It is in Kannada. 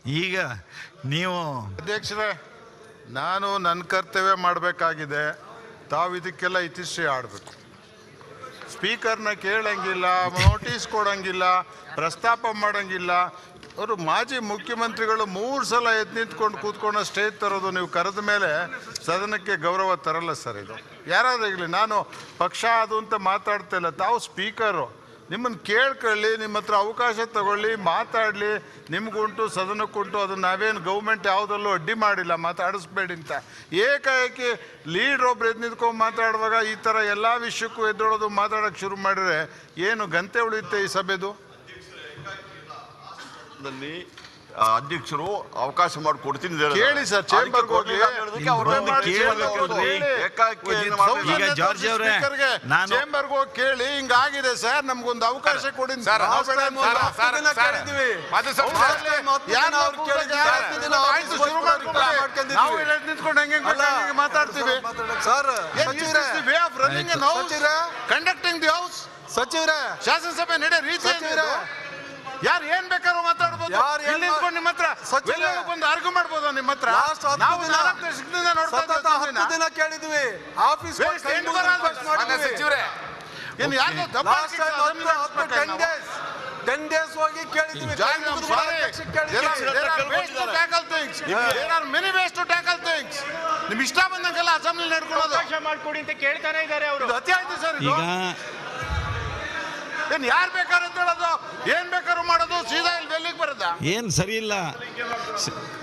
ಈಗ ನೀವು ಅಧ್ಯಕ್ಷರೇ, ನಾನು ನನ್ನ ಕರ್ತವ್ಯ ಮಾಡಬೇಕಾಗಿದೆ. ತಾವು ಇದಕ್ಕೆಲ್ಲ ಇತಿಶ್ರೀ ಆಡಬೇಕು. ಸ್ಪೀಕರ್ನ ಕೇಳಂಗಿಲ್ಲ, ನೋಟಿಸ್ ಕೊಡಂಗಿಲ್ಲ, ಪ್ರಸ್ತಾಪ ಮಾಡಂಗಿಲ್ಲ. ಅವರು ಮಾಜಿ ಮುಖ್ಯಮಂತ್ರಿಗಳು 3 ಸಲ ಎದ್ದು ನಿಂತ್ಕೊಂಡು ಕೂತ್ಕೊಂಡು ಸ್ಟೇಜ್ ತರೋದು ನೀವು ಕರೆದ ಮೇಲೆ ಸದನಕ್ಕೆ ಗೌರವ ತರಲ್ಲ ಸರ್. ಇದು ಯಾರಾದಾಗಲಿ, ನಾನು ಪಕ್ಷ ಅದು ಅಂತ ಮಾತಾಡ್ತಾ ಇಲ್ಲ. ತಾವು ಸ್ಪೀಕರು, ನಿಮ್ಮನ್ನು ಕೇಳ್ಕೊಳ್ಳಿ, ನಿಮ್ಮ ಹತ್ರ ಅವಕಾಶ ತಗೊಳ್ಳಿ, ಮಾತಾಡಲಿ. ನಿಮಗುಂಟು, ಸದನಕ್ಕುಂಟು. ಅದನ್ನು ನಾವೇನು ಗೌರ್ಮೆಂಟ್ ಯಾವುದಲ್ಲೂ ಅಡ್ಡಿ ಮಾಡಿಲ್ಲ, ಮಾತಾಡಿಸ್ಬೇಡಿ ಅಂತ. ಏಕಾಏಕಿ ಲೀಡ್ರ್ ಒಬ್ರು ಎದ್ದು ನಿಂತ್ಕೊಂಡು ಮಾತಾಡುವಾಗ ಈ ಥರ ಎಲ್ಲ ವಿಷಯಕ್ಕೂ ಎದ್ದೊಳೋದು ಮಾತಾಡೋಕ್ಕೆ ಶುರು ಮಾಡಿದ್ರೆ ಏನು ಗಂತೆ ಉಳಿಯುತ್ತೆ ಈ ಸಭೆದು? ಅಧ್ಯಕ್ಷರು ಅವಕಾಶ ಮಾಡಿ ಕೊಡ್ತೀನಿ ಕೇಳಿ ಸರ್, ಚೇಂಬರ್ಗೆ ಹೋಗಿ. ಈಗ ಜಾರ್ಜ್ ಅವರೇ, ನಾನು ಚೇಂಬರ್ಗೆ ಹೋಗಿ ಕೇಳಿ, ಹಿಂಗಾಗಿದೆ ಸರ್, ನಮ್ಗೊಂದು ಅವಕಾಶ ಕೊಡಿ. ನಿಂತ್ಕೊಂಡು ಹೆಂಗೆ ಮಾತಾಡ್ತೀವಿ ಸರ್? ಕಂಡಕ್ಟಿಂಗ್ ದಿ ಹೌಸ್ ಸಚಿವರೇ, ಶಾಸನಸಭೆ ನಡೆ ರೀತಿ ಯಾರು ಏನ್ ಬೇಕಾದ್ರೂ ಮಾತಾಡ್ಬೋದು. ನಿಂತ್ಕೊಂಡು ನಿಮ್ಮ ಹತ್ರ ಬಂದು ಆರ್ಗ್ಯೂ ಮಾಡ್ಬೋದು. ನಿಮ್ಮ ಹತ್ರ ನಾವು 4 ವರ್ಷದಿಂದ ನೋಡ್ತಾ ದಿನ ಕೇಳಿದ್ವಿ. ಆಫೀಸ್ ಸಚಿವರೇ, ಏನು ಯಾರು 10 days ಹೋಗಿ ಕೇಳಿದ್ವಿ. ನಿಮ್ ಇಷ್ಟ ಬಂದಂಗೆಲ್ಲ ಅಸೆಂಬ್ಲಿ ನಡ್ಕೊಳ್ಳೋದು ಮಾಡ್ಕೊಡಿ ಅಂತ ಕೇಳ್ತಾನೆ ಇದ್ದಾರೆ ಅವರು. ಅತಿ ಆಯ್ತು ಸರ್. ಈಗ ಏನ್ ಯಾರು ಬೇಕಾದ್ರೂ ಅಂತ ಹೇಳೋದು, ಏನ್ ಬೇಕಾದ್ರೂ ಮಾಡೋದು, ಸೀದಾ ಇಲ್ಲಿ ಬೆಲ್ಲಿಗೆ ಬರೋದ? ಏನು ಸರಿ ಇಲ್ಲ.